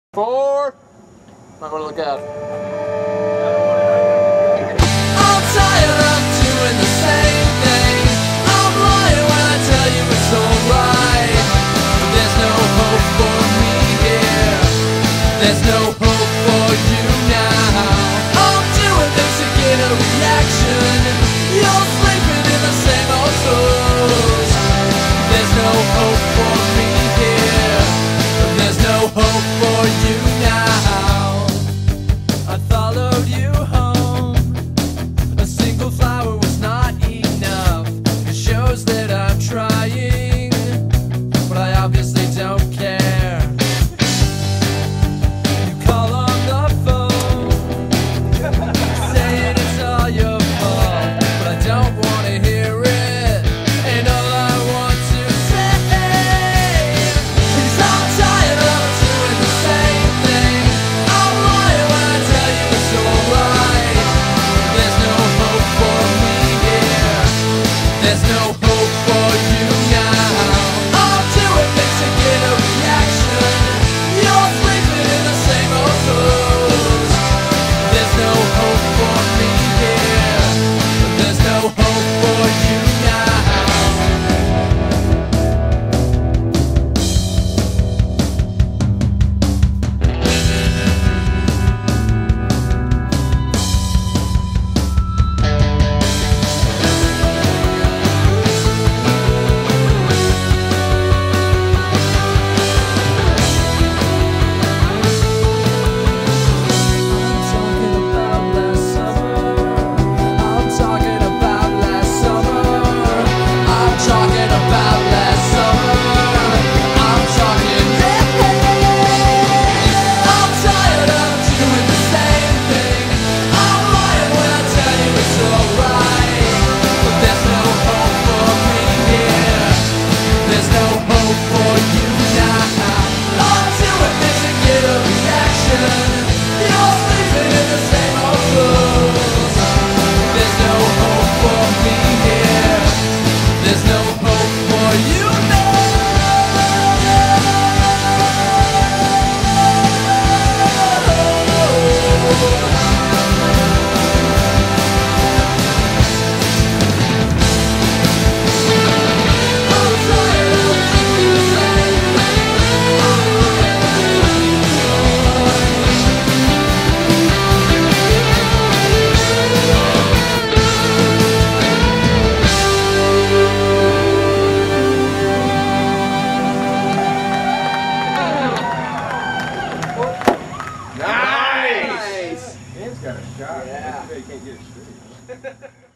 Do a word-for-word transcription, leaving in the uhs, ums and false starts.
Four. Not gonna look out. I'm tired of doing the same thing. I'm lying when I tell you it's alright. There's no hope for me here. There's no hope for you now. I'm doing this to get a reaction. You're sleeping in the same old clothes. There's no hope for me here. There's no hope for you now. I followed you home. A single flower was not enough. It shows that I'm trying, but I obviously don't care. You call on the phone, saying it's all your fault, but I don't want to hear it. And all I want to say is I'm tired of doing the same thing. I'm lying when I tell you it's alright. There's no hope for me here. There's no hope for you now. I'm doing this to get a reaction. You're sleeping in the same old clothes. There's no hope for me here. There's no hope for you now. I'm talking about last summer. I'm talking about last summer. I'm talking about last summer. I'm talking. I'm tired of doing the same thing. I'm lying when I tell you it's alright. But there's no hope for me here. There's no hope for you now. I'm doing this to get a reaction. You're sleeping in the same old clothes. There's no hope for me here. There's no hope for you Nice! Dan's got a shot. Yeah. Too bad he can't get it straight.